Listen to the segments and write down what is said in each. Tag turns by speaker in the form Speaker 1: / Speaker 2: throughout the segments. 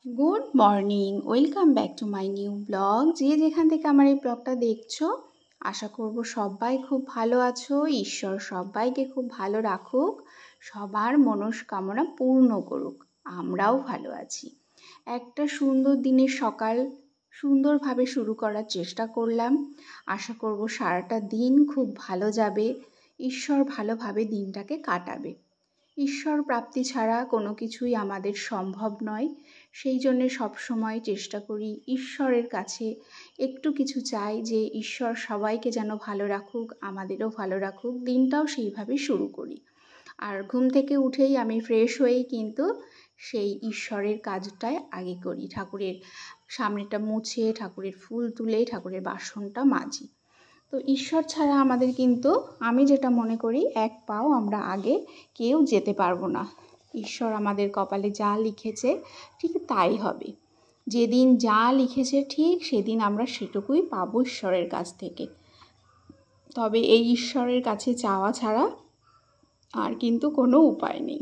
Speaker 1: Good morning, welcome back to my new blog. যে যেখান থেকে আমার এই ব্লগটা দেখছো, আশা করব সবাই খুব ভালো আছো। ঈশ্বর সবাইকে খুব ভালো রাখুক, সবার মনস্কামনা পূর্ণ করুক। আমরাও ভালো আছি। একটা সুন্দর দিনের সকাল সুন্দরভাবে শুরু করার চেষ্টা করলাম। আশা করব সারাটা দিন খুব ভালো যাবে, ঈশ্বর ভালোভাবে দিনটাকে কাটাবে। ঈশ্বর প্রাপ্তি ছাড়া কোনো কিছুই আমাদের সম্ভব নয়। সেই জন্যে সবসময় চেষ্টা করি ঈশ্বরের কাছে একটু কিছু চাই, যে ঈশ্বর সবাইকে যেন ভালো রাখুক, আমাদেরও ভালো রাখুক। দিনটাও সেইভাবে শুরু করি। আর ঘুম থেকে উঠেই আমি ফ্রেশ হয়েই কিন্তু সেই ঈশ্বরের কাজটাই আগে করি। ঠাকুরের সামনেটা মুছে, ঠাকুরের ফুল তুলে, ঠাকুরের বাসনটা মাজি। তো ঈশ্বর ছাড়া আমাদের কিন্তু, আমি যেটা মনে করি, এক পাও আমরা আগে কেউ যেতে পারবো না। ঈশ্বর আমাদের কপালে যা লিখেছে ঠিক তাই হবে। যেদিন যা লিখেছে ঠিক সেদিন আমরা সেটুকুই পাবো ঈশ্বরের কাছ থেকে। তবে এই ঈশ্বরের কাছে চাওয়া ছাড়া আর কিন্তু কোনো উপায় নেই।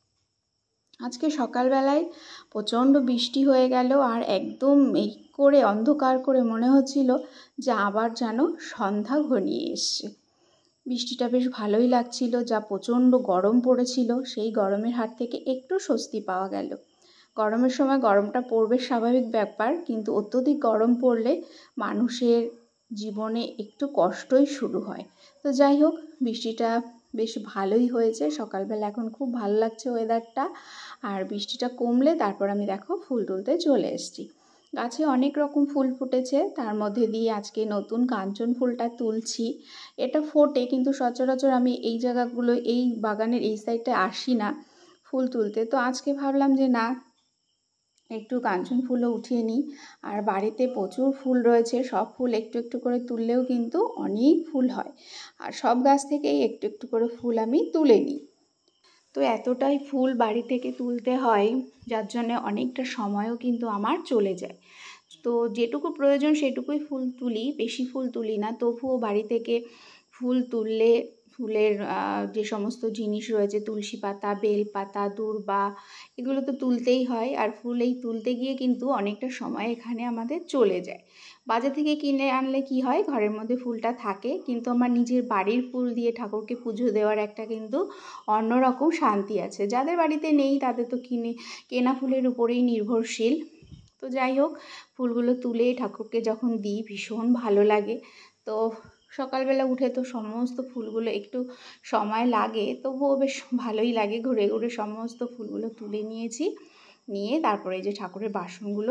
Speaker 1: আজকে সকালবেলায় প্রচণ্ড বৃষ্টি হয়ে গেল, আর একদম এই করে অন্ধকার করে মনে হচ্ছিল যে আবার যেন সন্ধ্যা ঘনিয়ে এসছে। বৃষ্টিটা বেশ ভালোই লাগছিল। যা প্রচণ্ড গরম পড়েছিল, সেই গরমের হাত থেকে একটু স্বস্তি পাওয়া গেল। গরমের সময় গরমটা পড়বে স্বাভাবিক ব্যাপার, কিন্তু অত্যধিক গরম পড়লে মানুষের জীবনে একটু কষ্টই শুরু হয়। তো যাই হোক, বৃষ্টিটা বেশ ভালোই হয়েছে সকালবেলা। এখন খুব ভালো লাগছে ওয়েদারটা। আর বৃষ্টিটা কমলে তারপর আমি দেখো ফুল তুলতে চলে এসেছি। গাছে অনেক রকম ফুল ফুটেছে, তার মধ্যে দিয়ে আজকে নতুন কাঞ্চন ফুলটা তুলছি। এটা ফোটে, কিন্তু সচরাচর আমি এই জায়গাগুলো, এই বাগানের এই সাইডটায় আসি না ফুল তুলতে। তো আজকে ভাবলাম যে না, একটু কাঞ্চন ফুলও উঠিয়ে নিই। আর বাড়িতে প্রচুর ফুল রয়েছে, সব ফুল একটু একটু করে তুললেও কিন্তু অনেক ফুল হয়। আর সব গাছ থেকেই একটু একটু করে ফুল আমি তুলে নিই। তো এতটাই ফুল বাড়ি থেকে তুলতে হয়, যার জন্য অনেকটা সময়ও কিন্তু আমার চলে যায়। তো যেটুকু প্রয়োজন সেটুকুই ফুল তুলি, বেশি ফুল তুলি না। তবুও বাড়ি থেকে ফুল তুললে ফুলের যে সমস্ত জিনিস রয়েছে, তুলসী পাতা, বেল পাতা, দূর্বা, এগুলো তো তুলতেই হয়। আর ফুল এই তুলতে গিয়ে কিন্তু অনেকটা সময় এখানে আমাদের চলে যায়। বাজার থেকে কিনে আনলে কি হয়, ঘরের মধ্যে ফুলটা থাকে, কিন্তু আমার নিজের বাড়ির ফুল দিয়ে ঠাকুরকে পুজো দেওয়ার একটা কিন্তু অন্যরকম শান্তি আছে। যাদের বাড়িতে নেই তাদের তো কেনা ফুলের উপরেই নির্ভরশীল। তো যাই হোক, ফুলগুলো তুলে ঠাকুরকে যখন দিই ভীষণ ভালো লাগে। তো সকালবেলা উঠে তো সমস্ত ফুলগুলো একটু সময় লাগে, তবুও বেশ ভালোই লাগে। ঘুরে ঘুরে সমস্ত ফুলগুলো তুলে নিয়েছি, নিয়ে তারপরে যে ঠাকুরের বাসনগুলো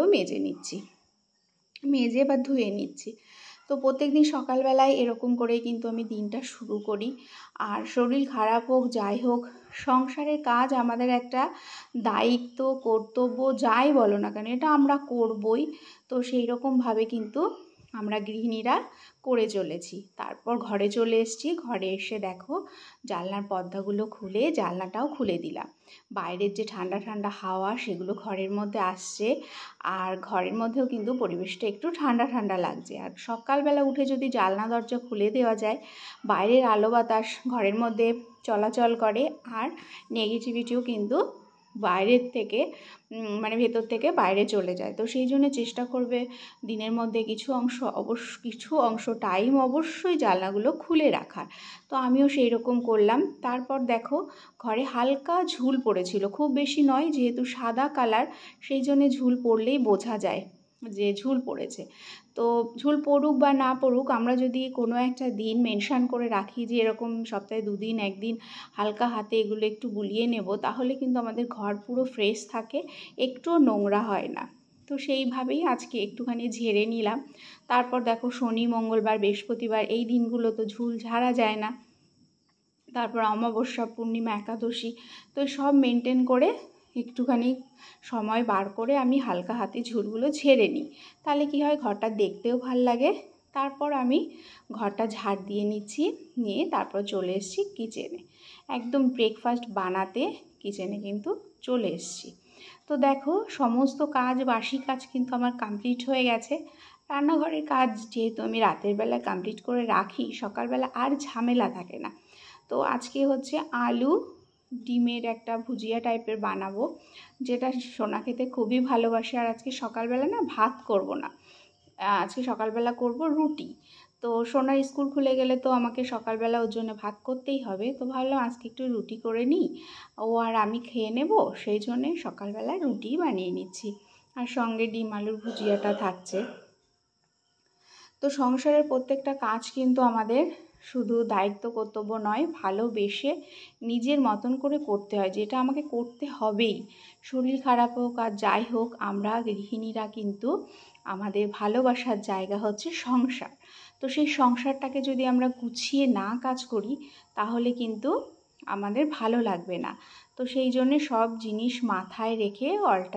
Speaker 1: মেজে বা ধুয়ে নিচ্ছি। তো প্রত্যেকদিন সকালবেলায় এরকম করেই কিন্তু আমি দিনটা শুরু করি। আর শরীর খারাপ হোক যাই হোক, সংসারের কাজ আমাদের একটা দায়িত্ব, কর্তব্য, যাই বলো না কেন, এটা আমরা করবই। তো সেই রকমভাবে কিন্তু আমরা গৃহিণীরা করে চলেছি। তারপর ঘরে চলে এসেছি। ঘরে এসে দেখো জানলার পর্দাগুলো খুলে, জানলাটাও খুলে দিলাম। বাইরের যে ঠান্ডা ঠান্ডা হাওয়া সেগুলো ঘরের মধ্যে আসছে, আর ঘরের মধ্যেও কিন্তু পরিবেশটা একটু ঠান্ডা ঠান্ডা লাগছে। আর সকালবেলা উঠে যদি জানলা দরজা খুলে দেওয়া যায়, বাইরের আলো বাতাস ঘরের মধ্যে চলাচল করে, আর নেগেটিভিটিও কিন্তু বাইরের থেকে ভেতর থেকে বাইরে চলে যায়। তো সেই জন্য চেষ্টা করবে দিনের মধ্যে কিছু অংশ টাইম অবশ্যই জানলাগুলো খুলে রাখার। তো আমিও সেই রকম করলাম। তারপর দেখো ঘরে হালকা ঝুল পড়েছিল, খুব বেশি নয়, যেহেতু সাদা কালার সেই জন্যে ঝুল পড়লেই বোঝা যায় যে ঝুল পড়েছে। তো ঝুল পড়ুক বা না পড়ুক, আমরা যদি কোনো একটা দিন মেনশন করে রাখি যে এরকম সপ্তাহে 2 দিন 1 দিন হালকা হাতে এগুলো একটু বুলিয়ে নেব, তাহলে কিন্তু আমাদের ঘর পুরো ফ্রেশ থাকে, একটুও নোংরা হয় না। তো সেইভাবেই আজকে একটুখানি ঝেড়ে নিলাম। তারপর দেখো শনি, মঙ্গলবার, বৃহস্পতিবার এই দিনগুলো তো ঝুল ঝাড়া যায় না। তারপর অমাবস্যা, পূর্ণিমা, একাদশী, তো সব মেনটেন করে একটুখানি সময় বার করে আমি হালকা হাতে ঝুলগুলো ঝেড়ে নিই। তাহলে কি হয়, ঘরটা দেখতেও ভাল লাগে। তারপর আমি ঘরটা ঝাড় দিয়ে নিচ্ছি, নিয়ে তারপর চলে এসেছি কিচেনে। একদম ব্রেকফাস্ট বানাতে কিচেনে কিন্তু চলে এসেছি। তো দেখো সমস্ত কাজ, বাসি কাজ কিন্তু আমার কমপ্লিট হয়ে গেছে। রান্নাঘরের কাজ যেহেতু আমি রাতের বেলা কমপ্লিট করে রাখি, সকালবেলা আর ঝামেলা থাকে না। তো আজকে হচ্ছে আলু ডিমের একটা ভুজিয়া টাইপের বানাবো, যেটা সোনা খেতে খুবই ভালোবাসে। আর আজকে সকালবেলা না ভাত করব না, আজকে সকালবেলা করব রুটি। তো সোনার স্কুল খুলে গেলে তো আমাকে সকালবেলা ওর জন্য ভাত করতেই হবে। তো ভাবলাম আজকে একটু রুটি করে নিই, ও আর আমি খেয়ে নেব, সেই জন্যে সকালবেলা রুটি বানিয়ে নিচ্ছি। আর সঙ্গে ডিম আলুর ভুজিয়াটা থাকছে। তো সংসারের প্রত্যেকটা কাজ কিন্তু আমাদের শুধু দায়িত্ব কর্তব্য নয়, ভালোবেসে নিজের মতন করে করতে হয়, যেটা আমাকে করতে হবেই। শরীর খারাপ হোক আর যাই হোক, আমরা গৃহিণীরা কিন্তু আমাদের ভালোবাসার জায়গা হচ্ছে সংসার। তো সেই সংসারটাকে যদি আমরা গুছিয়ে না কাজ করি তাহলে কিন্তু আমাদের ভালো লাগবে না। তো সেই জন্যে সব জিনিস মাথায় রেখে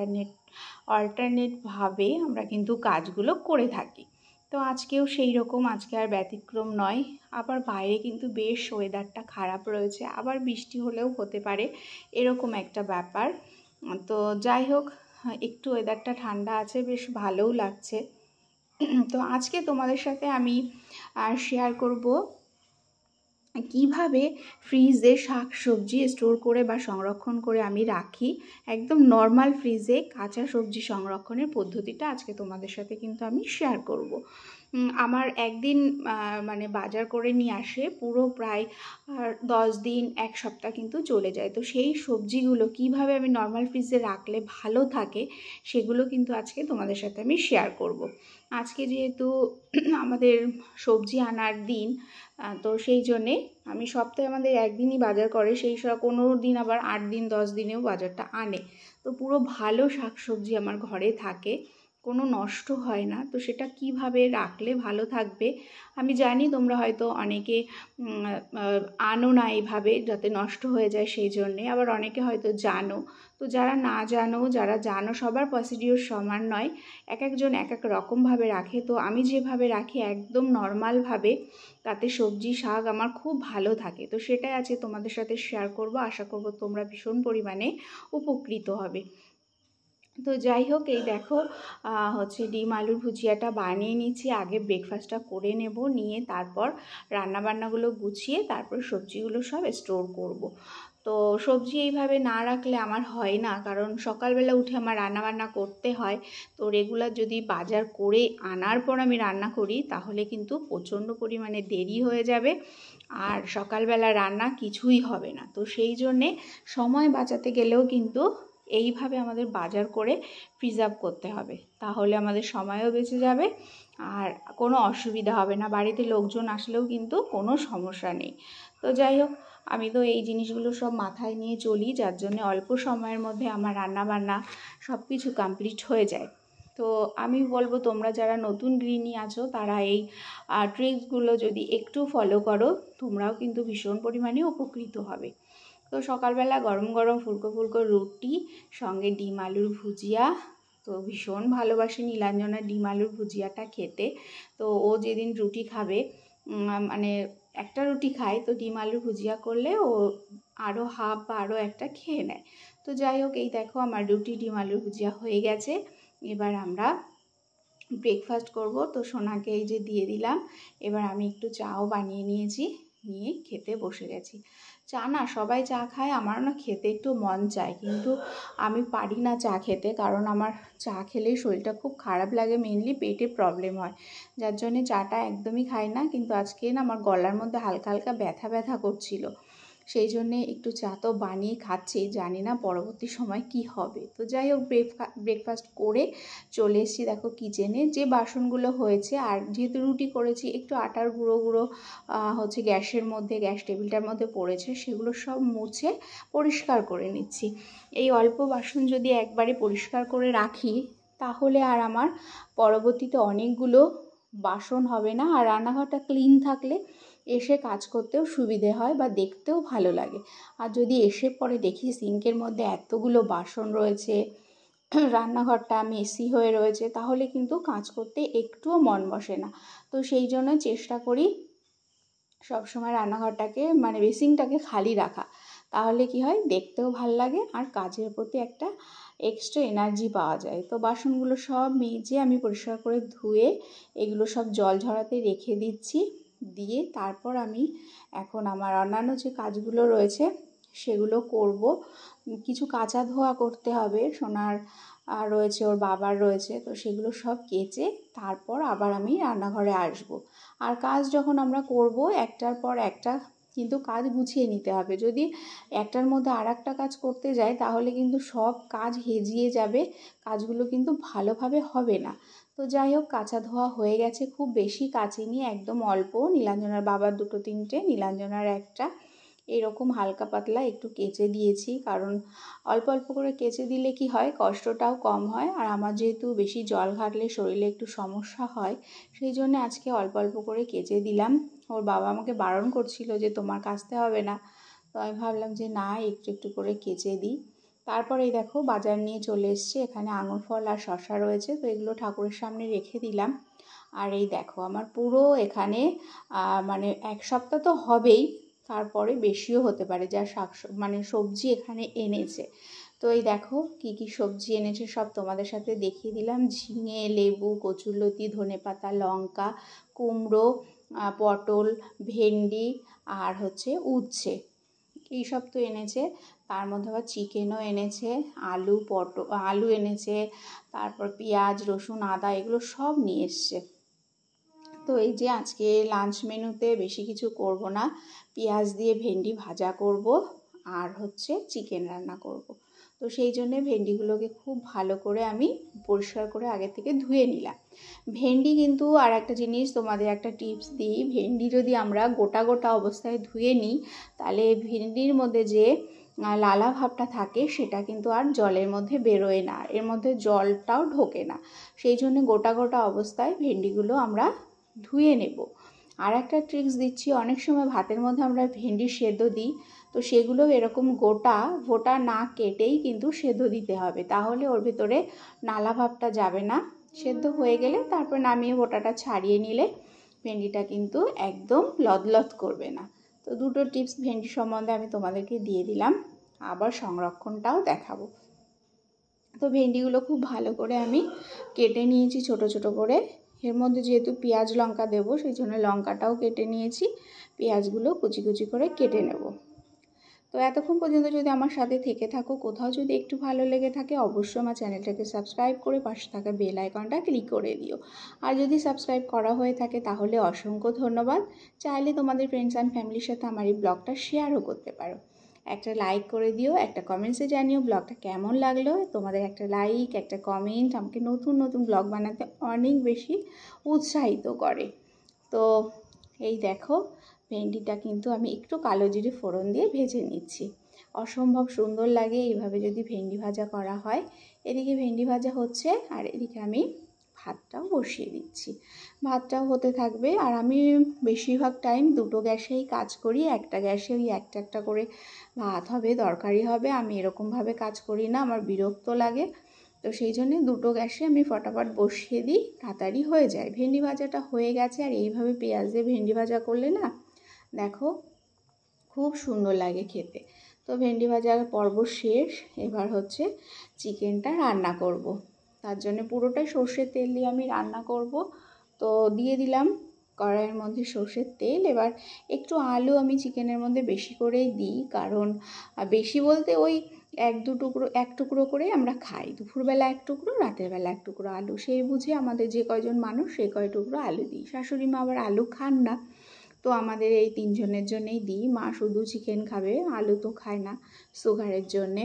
Speaker 1: অল্টারনেটভাবে আমরা কিন্তু কাজগুলো করে থাকি। তো আজকেও সেই রকম, আজকে আর ব্যতিক্রম নয়। আবার বাইরে কিন্তু বেশ ওয়েদারটা খারাপ রয়েছে, আবার বৃষ্টি হলেও হতে পারে, এরকম একটা ব্যাপার। তো যাই হোক, একটু ওয়েদারটা ঠান্ডা আছে, বেশ ভালোও লাগছে। তো আজকে তোমাদের সাথে আমি শেয়ার করব কিভাবে ফ্রিজে শাক সবজি স্টোর করে বা সংরক্ষণ করে আমি রাখি। একদম নর্মাল ফ্রিজে কাঁচা সবজি সংরক্ষণের পদ্ধতিটা আজকে তোমাদের সাথে কিন্তু আমি শেয়ার করব। আমার একদিন মানে বাজার করে নিয়ে আসে পুরো প্রায় 10 দিন 1 সপ্তাহ কিন্তু চলে যায়। তো সেই সবজিগুলো কিভাবে আমি নর্মাল ফ্রিজে রাখলে ভালো থাকে সেগুলো কিন্তু আজকে তোমাদের সাথে আমি শেয়ার করব। আজকে যেহেতু আমাদের সবজি আনার দিন, তো সেই জন্যে আমি সপ্তাহে আমাদের একদিনই বাজার করে, সেই সব কোনো দিন আবার 8 দিন 10 দিনেও বাজারটা আনে। তো পুরো ভালো শাকসবজি আমার ঘরে থাকে, কোনো নষ্ট হয় না। তো সেটা কিভাবে রাখলে ভালো থাকবে, আমি জানি তোমরা হয়তো অনেকে আনো না এইভাবে যাতে নষ্ট হয়ে যায় সেই জন্যে, আবার অনেকে হয়তো জানো। তো যারা না জানো, যারা জানো, সবার প্রসিডিওর সমান নয়, এক একজন এক এক রকমভাবে রাখে। তো আমি যেভাবে রাখি একদম নর্মালভাবে, তাতে সবজি শাক আমার খুব ভালো থাকে। তো সেটাই আজকে তোমাদের সাথে শেয়ার করব, আশা করব তোমরা ভীষণ পরিমাণে উপকৃত হবে। তো যাই হোক, এই দেখো হচ্ছে ডিম আলুর ভুজিয়াটা বানিয়ে নিচ্ছি। আগে ব্রেকফাস্টটা করে নেব, নিয়ে তারপর রান্নাবান্নাগুলো গুছিয়ে তারপর সবজিগুলো সব স্টোর করব। তো সবজি এইভাবে না রাখলে আমার হয় না, কারণ সকালবেলা উঠে আমার রান্নাবান্না করতে হয়। তো রেগুলার যদি বাজার করে আনার পর আমি রান্না করি তাহলে কিন্তু প্রচণ্ড পরিমাণে দেরি হয়ে যাবে, আর সকালবেলা রান্না কিছুই হবে না। তো সেই জন্যে সময় বাঁচাতে গেলেও কিন্তু এইভাবে আমাদের বাজার করে প্রিজার্ভ করতে হবে, তাহলে আমাদের সময়ও বেঁচে যাবে আর কোনো অসুবিধা হবে না। বাড়িতে লোকজন আসলেও কিন্তু কোনো সমস্যা নেই। তো যাই হোক, আমি তো এই জিনিসগুলো সব মাথায় নিয়ে চলি, যার জন্য অল্প সময়ের মধ্যে আমার রান্নাবান্না সব কিছু কমপ্লিট হয়ে যায়। তো আমি বলবো তোমরা যারা নতুন গৃহিণী আছো তারা এই ট্রিক্সগুলো যদি একটু ফলো করো, তোমরাও কিন্তু ভীষণ পরিমাণে উপকৃত হবে। তো সকালবেলা গরম গরম ফুলকো ফুলকো রুটি, সঙ্গে ডিম আলুর ভুজিয়া। তো ভীষণ ভালোবাসে নীলাঞ্জনা ডিম আলুর ভুজিয়াটা খেতে। তো ও যেদিন রুটি খাবে, মানে একটা রুটি খায়, তো ডিম আলুর ভুজিয়া করলে ও আরও হাফ বা আরও একটা খেয়ে নেয়। তো যাই হোক, এই দেখো আমার রুটি ডিম আলুর ভুজিয়া হয়ে গেছে। এবার আমরা ব্রেকফাস্ট করব। তো সোনাকে এই যে দিয়ে দিলাম, এবার আমি একটু চাও বানিয়ে নিয়েছি, নিয়ে খেতে বসে গেছি। চা না সবাই চা খায়, আমারও না খেতে একটু মন চায়, কিন্তু আমি পারি না চা খেতে, কারণ আমার চা খেলেই শরীরটা খুব খারাপ লাগে, মেনলি পেটে প্রবলেম হয়, যার জন্যে চাটা একদমই খাই না। কিন্তু আজকে না আমার গলার মধ্যে হালকা হালকা ব্যথা ব্যথা করছিল, সেই জন্যে একটু চা তো বানিয়ে খাচ্ছি, জানি না পরবর্তী সময় কি হবে। তো যাই হোক, ব্রেকফাস্ট করে চলে এসেছি দেখো কিচেনে, যে বাসনগুলো হয়েছে, আর যেহেতু রুটি করেছি একটু আটার গুঁড়ো গুঁড়ো হচ্ছে গ্যাসের মধ্যে, গ্যাস টেবিলটার মধ্যে পড়েছে, সেগুলো সব মুছে পরিষ্কার করে নিচ্ছি। এই অল্প বাসন যদি একবারে পরিষ্কার করে রাখি তাহলে আর আমার পরবর্তীতে অনেকগুলো বাসন হবে না, আর রান্নাঘরটা ক্লিন থাকলে এসে কাজ করতেও সুবিধে হয় বা দেখতেও ভালো লাগে। আর যদি এসে পরে দেখি সিঙ্কের মধ্যে এতগুলো বাসন রয়েছে, রান্নাঘরটা মেসি হয়ে রয়েছে, তাহলে কিন্তু কাজ করতে একটুও মন বসে না। তো সেই জন্য চেষ্টা করি সবসময় রান্নাঘরটাকে মানে বেসিনটাকে খালি রাখা, তাহলে কি হয় দেখতেও ভাল লাগে আর কাজের প্রতি একটা এক্সট্রা এনার্জি পাওয়া যায়। তো বাসনগুলো সব মেজে আমি পরিষ্কার করে ধুয়ে এগুলো সব জল ঝরাতে রেখে দিচ্ছি, দিয়ে তারপর আমি এখন আমার অন্যান্য যে কাজগুলো রয়েছে সেগুলো করব। কিছু কাচা ধোয়া করতে হবে, সোনার রয়েছে, ওর বাবার রয়েছে, তো সেগুলো সব কেচে তারপর আবার আমি রান্নাঘরে আসব। আর কাজ যখন আমরা করব একটার পর একটা কিন্তু কাজ গুছিয়ে নিতে হবে। যদি একটার মধ্যে আর একটা কাজ করতে যাই তাহলে কিন্তু সব কাজ হেজিয়ে যাবে, কাজগুলো কিন্তু ভালোভাবে হবে না। তো যাই হোক, কাচা ধোয়া হয়ে গেছে, খুব বেশি কাচিনি, একদম অল্প। নীলাঞ্জনার বাবার 2-3টে, নীলাঞ্জনার একটা, এরকম হালকা পাতলা একটু কেচে দিয়েছি। কারণ অল্প অল্প করে কেচে দিলে কি হয়, কষ্টটাও কম হয়। আর আমার যেহেতু বেশি জল ঘাটলে শরীরে একটু সমস্যা হয়, সেই জন্য আজকে অল্প অল্প করে কেচে দিলাম। ওর বাবা আমাকে বারণ করছিল যে তোমার কাচতে হবে না, তো আমি ভাবলাম যে না, একটু একটু করে কেচে দিই। তারপরে এই দেখো বাজার নিয়ে চলে এসছে, এখানে আঙুর ফল আর শশা রয়েছে, তো এগুলো ঠাকুরের সামনে রেখে দিলাম। আর এই দেখো আমার পুরো এখানে মানে 1 সপ্তাহ তো হবেই, তারপরে বেশিও হতে পারে, যা মানে সবজি এখানে এনেছে। তো এই দেখো কি কি সবজি এনেছে সব তোমাদের সাথে দেখিয়ে দিলাম। ঝিঙে, লেবু, কচুরলতি, ধনেপাতা, লঙ্কা, কুমড়ো, পটল, ভেন্ডি আর হচ্ছে উচ্ছে, এইসব তো এনেছে। তার মধ্যে আবার চিকেনও এনেছে, আলু এনেছে, তারপর পেঁয়াজ, রসুন, আদা, এগুলো সব নিয়ে এসছে। তো এই যে আজকে লাঞ্চ মেনুতে বেশি কিছু করব না, পেঁয়াজ দিয়ে ভেন্ডি ভাজা করব আর হচ্ছে চিকেন রান্না করব। তো সেই জন্যে ভেন্ডিগুলোকে খুব ভালো করে আমি পরিষ্কার করে আগে থেকে ধুয়ে নিলাম। ভেন্ডি কিন্তু আর একটা জিনিস তোমাদের একটা টিপস দিই, ভেন্ডি যদি আমরা গোটা গোটা অবস্থায় ধুয়ে নিই তাহলে ভেন্ডির মধ্যে যে লালা ভাবটা থাকে সেটা কিন্তু আর জলের মধ্যে বেরোয় না, এর মধ্যে জলটাও ঢোকে না। সেই জন্য গোটা গোটা অবস্থায় ভেন্ডিগুলো আমরা ধুয়ে নেব। আর একটা ট্রিক্স দিচ্ছি, অনেক সময় ভাতের মধ্যে আমরা ভেন্ডি সেদ্ধ দিই, তো সেগুলো এরকম গোটা না কেটেই কিন্তু সেদ্ধ দিতে হবে, তাহলে ওর ভেতরে নালা ভাবটা যাবে না। সেদ্ধ হয়ে গেলে তারপর নামিয়ে গোটাটা ছাড়িয়ে নিলে ভেন্ডিটা কিন্তু একদম লদলদ করবে না। তো দুটো টিপস ভেন্ডি সম্বন্ধে আমি তোমাদেরকে দিয়ে দিলাম, আবার সংরক্ষণটাও দেখাবো। তো ভেন্ডিগুলো খুব ভালো করে আমি কেটে নিয়েছি ছোট ছোট করে। এর মধ্যে যেহেতু পেঁয়াজ লঙ্কা দেবো সেই জন্য লঙ্কাটাও কেটে নিয়েছি, পেঁয়াজগুলো কুচি কুচি করে কেটে নেব। তো এতক্ষণ পর্যন্ত যদি আমার সাথে থেকে থাকো, কোথাও যদি একটু ভালো লেগে থাকে অবশ্যই আমার চ্যানেলটাকে সাবস্ক্রাইব করে পাশে থাকা বেল আইকনটা ক্লিক করে দিও। আর যদি সাবস্ক্রাইব করা হয়ে থাকে তাহলে অসংখ্য ধন্যবাদ। চাইলে তোমাদের ফ্রেন্ডস অ্যান্ড ফ্যামিলির সাথে আমার এই ব্লগটা শেয়ারও করতে পারো। একটা লাইক করে দিও, একটা কমেন্টসে জানিও ব্লগটা কেমন লাগলো। তোমাদের একটা লাইক, একটা কমেন্ট আমাকে নতুন নতুন ব্লগ বানাতে অনেক বেশি উৎসাহিত করে। তো এই দেখো ভেন্ডিটা কিন্তু আমি একটু কালো জিরে ফোড়ন দিয়ে ভেজে নিচ্ছি, অসম্ভব সুন্দর লাগে এইভাবে যদি ভেন্ডি ভাজা করা হয়। এদিকে ভেন্ডি ভাজা হচ্ছে আর এদিকে আমি ভাতটাও বসিয়ে দিচ্ছি, ভাতটাও হতে থাকবে। আর আমি বেশিরভাগ টাইম দুটো গ্যাসেই কাজ করি, একটা গ্যাসে ওই একটা একটা করে ভাত হবে, তরকারি হবে, আমি এরকমভাবে কাজ করি না, আমার বিরক্ত লাগে। তো সেই জন্যে দুটো গ্যাসে আমি ফটাফট বসিয়ে দিই, তাড়াতাড়ি হয়ে যায়। ভেন্ডি ভাজাটা হয়ে গেছে, আর এইভাবে পেঁয়াজ দিয়ে ভেন্ডি ভাজা করলে না দেখো খুব সুন্দর লাগে খেতে। তো ভেন্ডি ভাজার পর্ব শেষ, এবার হচ্ছে চিকেনটা রান্না করব। তার জন্য পুরোটাই সর্ষের তেল দিয়ে আমি রান্না করব। তো দিয়ে দিলাম কড়াইয়ের মধ্যে সর্ষের তেল। এবার একটু আলু আমি চিকেনের মধ্যে বেশি করেই দিই, কারণ বেশি বলতে ওই এক টুকরো করে আমরা খাই, দুপুরবেলা 1 টুকরো, রাতের বেলা 1 টুকরো আলু, সেই বুঝে আমাদের যে কয়জন মানুষ সেই কয় টুকরো আলু দিই। শাশুড়ি মা আবার আলু খান না, তো আমাদের এই 3 জনের জন্যেই দিই। মা শুধু চিকেন খাবে, আলু তো খায় না সুগারের জন্যে।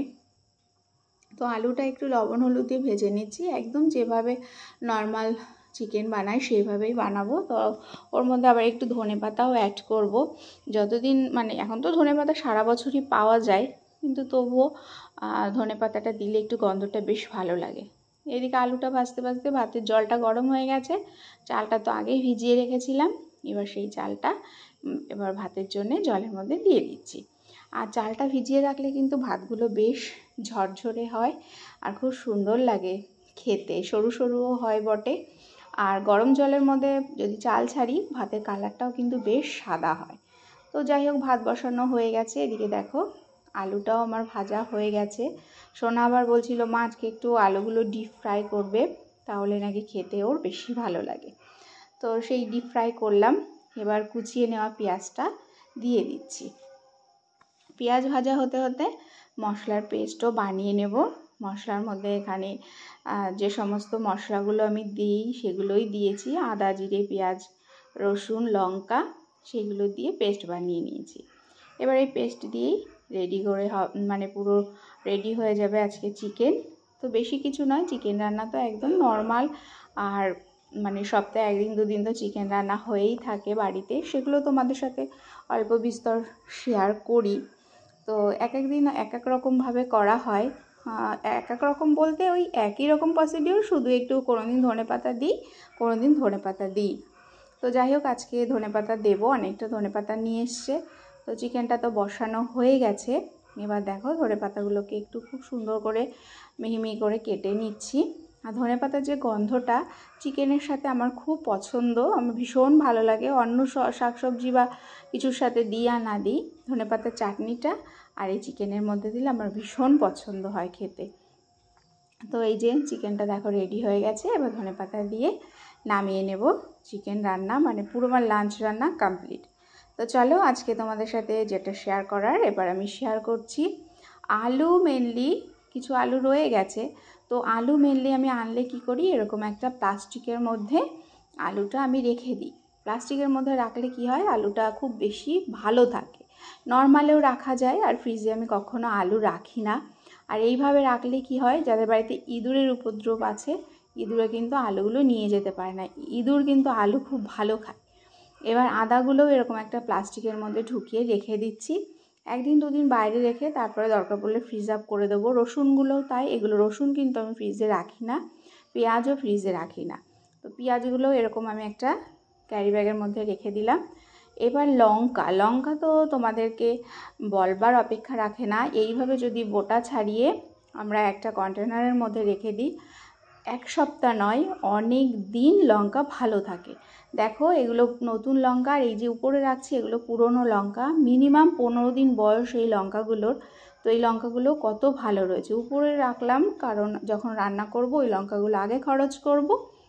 Speaker 1: তো আলুটা একটু লবণ হলুদ দিয়ে ভেজে নিচ্ছি, একদম যেভাবে নর্মাল চিকেন বানাই সেইভাবেই বানাবো। তো ওর মধ্যে আবার একটু ধনেপাতাও অ্যাড করব। যতদিন মানে এখন তো ধনেপাতা সারা বছরই পাওয়া যায়, কিন্তু তবুও ধনেপাতাটা দিলে একটু গন্ধটা বেশ ভালো লাগে। এদিকে আলুটা ভাজতে ভাজতে ভাতের জলটা গরম হয়ে গেছে, চালটা তো আগেই ভিজিয়ে রেখেছিলাম, এবার সেই চালটা এবার ভাতের জন্যে জলের মধ্যে দিয়ে দিচ্ছি। আর চালটা ভিজিয়ে রাখলে কিন্তু ভাতগুলো বেশ ঝরঝরে হয় আর খুব সুন্দর লাগে খেতে, সরু সরুও হয় বটে। আর গরম জলের মধ্যে যদি চাল ছাড়ি ভাতের কালারটাও কিন্তু বেশ সাদা হয়। তো যাই হোক, ভাত বসানো হয়ে গেছে। এদিকে দেখো আলুটাও আমার ভাজা হয়ে গেছে। সোনা আবার বলছিল মা আজকে একটু আলুগুলো ডিপ ফ্রাই করবে, তাহলে নাকি খেতে ওর বেশি ভালো লাগে। তো সেই ডিপ ফ্রাই করলাম। এবার কুচিয়ে নেওয়া পেঁয়াজটা দিয়ে দিচ্ছি। পেঁয়াজ ভাজা হতে হতে মশলার পেস্টও বানিয়ে নেব। মশলার মধ্যে এখানে যে সমস্ত মশলাগুলো আমি দিই সেগুলোই দিয়েছি, আদা, জিরে, পেঁয়াজ, রসুন, লঙ্কা, সেগুলো দিয়ে পেস্ট বানিয়ে নিয়েছি। এবার এই পেস্ট দিয়েই রেডি করে মানে পুরো রেডি হয়ে যাবে আজকে চিকেন। তো বেশি কিছু নয়, চিকেন রান্না তো একদম নর্মাল, আর মানে সপ্তাহে 1-2 দিন তো চিকেন রান্না হয়েই থাকে বাড়িতে, সেগুলো তোমাদের সাথে অল্প বিস্তর শেয়ার করি। তো এক এক দিন এক এক রকমভাবে করা হয়, এক এক রকম বলতে ওই একই রকম প্রসিডিওর, শুধু একটু কোনোদিন ধনেপাতা দিই, কোনোদিন ধনেপাতা দিই। তো যাই হোক, আজকে ধনেপাতা দেবো, অনেকটা ধনেপাতা নিয়ে এসছে। তো চিকেনটা তো বসানো হয়ে গেছে। এবার দেখো ধনেপাতাগুলোকে একটু খুব সুন্দর করে মিহি মিহি করে কেটে নিচ্ছি। আর ধনেপাতার যে গন্ধটা চিকেনের সাথে আমার খুব পছন্দ, আমার ভীষণ ভালো লাগে। অন্য শাকসবজি বা কিছুর সাথে দিই আর না দিই, ধনেপাতার চাটনিটা আর এই চিকেনের মধ্যে দিলে আমার ভীষণ পছন্দ হয় খেতে। তো এই যে চিকেনটা দেখো রেডি হয়ে গেছে, এবার ধনেপাতা দিয়ে নামিয়ে নেব। চিকেন রান্না মানে পুরো আমার লাঞ্চ রান্না কমপ্লিট। তো চলো আজকে তোমাদের সাথে যেটা শেয়ার করার এবার আমি শেয়ার করছি। আলু মেনলি, কিছু আলু রয়ে গেছে, তো আলু মেনলি আমি আনলে কি করি, এরকম একটা প্লাস্টিকের মধ্যে আলুটা আমি রেখে দিই। প্লাস্টিকের মধ্যে রাখলে কি হয়, আলুটা খুব বেশি ভালো থাকে। নর্মালেও রাখা যায়, আর ফ্রিজে আমি কখনো আলু রাখি না। আর এইভাবে রাখলে কি হয়, যাদের বাড়িতে ইঁদুরের উপদ্রব আছে, ইঁদুরে কিন্তু আলুগুলো নিয়ে যেতে পারে না। ইঁদুর কিন্তু আলু খুব ভালো খায়। এবার আদাগুলোও এরকম একটা প্লাস্টিকের মধ্যে ঢুকিয়ে রেখে দিচ্ছি। 1-2 দিন বাইরে রেখে তারপরে দরকার পড়লে ফ্রিজ আপ করে দেবো। রসুনগুলোও তাই, এগুলো রসুন কিন্তু আমি ফ্রিজে রাখি না, পেঁয়াজও ফ্রিজে রাখি না। তো পেঁয়াজগুলো এরকম আমি একটা ক্যারি ব্যাগের মধ্যে রেখে দিলাম। এবার লঙ্কা তো তোমাদেরকে বলবার অপেক্ষা রাখে না। এইভাবে যদি বোটা ছাড়িয়ে আমরা একটা কন্টেনারের মধ্যে রেখে দিই, 1 সপ্তাহ নয় অনেক দিন লঙ্কা ভালো থাকে। দেখো এগুলো নতুন লঙ্কা, আর এই যে উপরে রাখছি এগুলো পুরনো লঙ্কা, মিনিমাম 15 দিন বয়স এই লঙ্কাগুলোর। তো এই লঙ্কাগুলো কত ভালো রয়েছে। উপরে রাখলাম কারণ যখন রান্না করব ওই লঙ্কাগুলো আগে খরচ করব,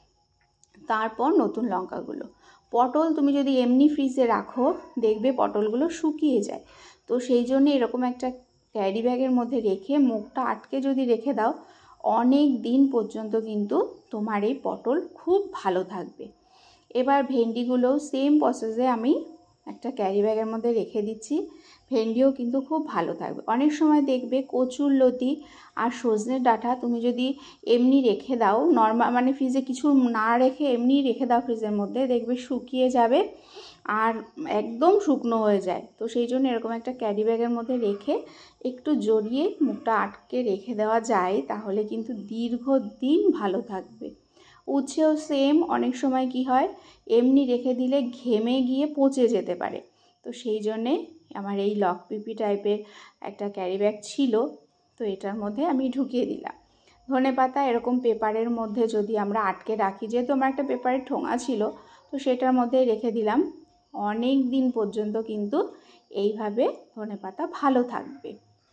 Speaker 1: তারপর নতুন লঙ্কাগুলো। পটল তুমি যদি এমনি ফ্রিজে রাখো দেখবে পটলগুলো শুকিয়ে যায়। তো সেই জন্য এরকম একটা ক্যারি ব্যাগের মধ্যে রেখে মুখটা আটকে যদি রেখে দাও, অনেক দিন পর্যন্ত কিন্তু তোমার এই পটল খুব ভালো থাকবে। এবার ভেন্ডিগুলো সেম প্রসেসে আমি একটা ক্যারি ব্যাগের মধ্যে রেখে দিচ্ছি। ভেন্ডিও কিন্তু খুব ভালো থাকবে। অনেক সময় দেখবে কচুরলতি আর সজনের ডাঁটা তুমি যদি এমনি রেখে দাও, নর্মাল মানে ফ্রিজে কিছু না রেখে এমনি রেখে দাও ফ্রিজের মধ্যে, দেখবে শুকিয়ে যাবে আর একদম শুকনো হয়ে যায়। তো সেই জন্য এরকম একটা ক্যারি ব্যাগের মধ্যে রেখে একটু জড়িয়ে মুখটা আটকে রেখে দেওয়া যায়, তাহলে কিন্তু দীর্ঘদিন ভালো থাকবে। উচ্ছেও সেম, অনেক সময় কি হয় এমনি রেখে দিলে ঘেমে গিয়ে পচে যেতে পারে। তো সেই জন্যে আমার এই লক পিপি টাইপের একটা ক্যারি ব্যাগ ছিল, তো এটার মধ্যে আমি ঢুকিয়ে দিলাম। ধনেপাতা এরকম পেপারের মধ্যে যদি আমরা আটকে রাখি, যেহেতু আমার একটা পেপারের ঠোঙা ছিল, তো সেটার মধ্যে রেখে দিলাম, অনেক দিন পর্যন্ত কিন্তু এইভাবে ধনেপাতা ভালো থাকবে।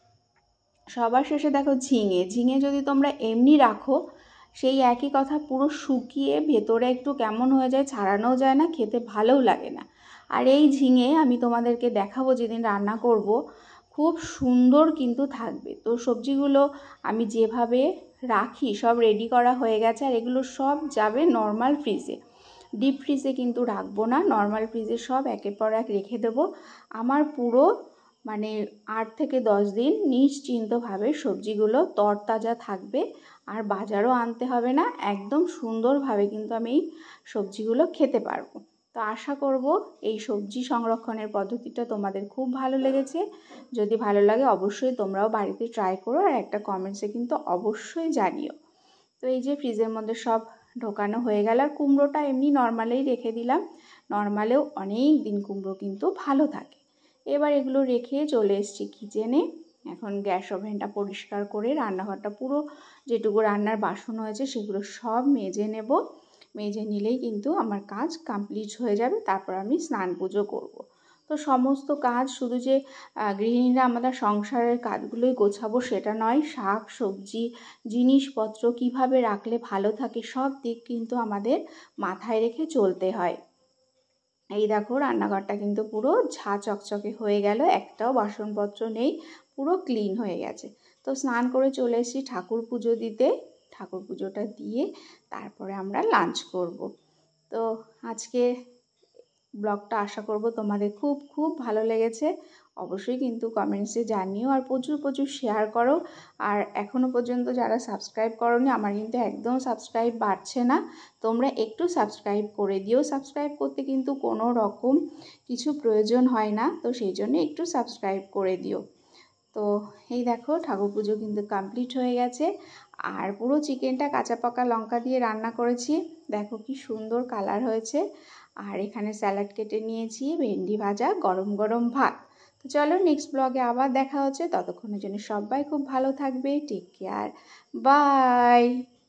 Speaker 1: সবার শেষে দেখো ঝিঙে যদি তোমরা এমনি রাখো, সেই একই কথা, পুরো শুকিয়ে ভেতরে একটু কেমন হয়ে যায়, ছাড়ানোও যায় না, খেতে ভালোও লাগে না। আর এই ঝিঙে আমি তোমাদেরকে দেখাবো যেদিন রান্না করব, খুব সুন্দর কিন্তু থাকবে। তো সবজিগুলো আমি যেভাবে রাখি সব রেডি করা হয়ে গেছে, আর এগুলো সব যাবে নর্মাল ফ্রিজে, ডিপ ফ্রিজে কিন্তু রাখবো না, নর্মাল ফ্রিজে সব একের পর এক রেখে দেবো। আমার পুরো মানে 8 থেকে 10 দিন নিশ্চিন্তভাবে সবজিগুলো তরতাজা থাকবে, আর বাজারও আনতে হবে না, একদম সুন্দরভাবে কিন্তু আমি এই সবজিগুলো খেতে পারবো। তো আশা করব এই সবজি সংরক্ষণের পদ্ধতিটা তোমাদের খুব ভালো লেগেছে। যদি ভালো লাগে অবশ্যই তোমরাও বাড়িতে ট্রাই করো, আর একটা কমেন্টসে কিন্তু অবশ্যই জানিও। তো এই যে ফ্রিজের মধ্যে সব ঢোকানো হয়ে গেল, আর কুমড়োটা এমনি নর্মালেই রেখে দিলাম, নর্মালেও অনেক দিন কুমড়ো কিন্তু ভালো থাকে। এবার এগুলো রেখে চলে এসেছি কিচেনে। এখন গ্যাস ওভেনটা পরিষ্কার করে রান্নাঘরটা পুরো যেটুকু রান্নার বাসন হয়েছে সেগুলো সব মেজে নেব। মেজে নিলেই কিন্তু আমার কাজ কমপ্লিট হয়ে যাবে, তারপর আমি স্নান পুজো করব। তো সমস্ত কাজ শুধু যে গৃহিণীরা আমাদের সংসারের কাজগুলোই গোছাবো সেটা নয়, শাক সবজি জিনিসপত্র কিভাবে রাখলে ভালো থাকে সব দিক কিন্তু আমাদের মাথায় রেখে চলতে হয়। এই দেখো রান্নাঘরটা কিন্তু পুরো ঝা চকচকে হয়ে গেল, একটাও বাসনপত্র নেই, পুরো ক্লিন হয়ে গেছে। তো স্নান করে চলে এসেছি ঠাকুর পুজো দিতে। ঠাকুর পুজোটা দিয়ে তারপরে আমরা লাঞ্চ করব। তো আজকে ব্লগটা আশা করব তোমাদের খুব খুব ভালো লেগেছে। অবশ্যই কিন্তু কমেন্টসে জানিও, আর প্রচুর প্রচুর শেয়ার করো। আর এখনও পর্যন্ত যারা সাবস্ক্রাইব করোনি, আমার কিন্তু একদম সাবস্ক্রাইব বাড়ছে না, তোমরা একটু সাবস্ক্রাইব করে দিও। সাবস্ক্রাইব করতে কিন্তু কোনো রকম কিছু প্রয়োজন হয় না, তো সেই জন্য একটু সাবস্ক্রাইব করে দিও। তো এই দেখো ঠাকুর পুজো কিন্তু কমপ্লিট হয়ে গেছে, আর পুরো চিকেনটা কাঁচা পাকা লঙ্কা দিয়ে রান্না করেছি। দেখো কি সুন্দর কালার হয়েছে। আর এখানে স্যালাড কেটে নিয়েছি, ভেন্ডি ভাজা, গরম গরম ভাত। তো চলো নেক্সট ব্লগে আবার দেখা হচ্ছে, ততক্ষণের জন্য সবাই খুব ভালো থাকবে। Take care, by.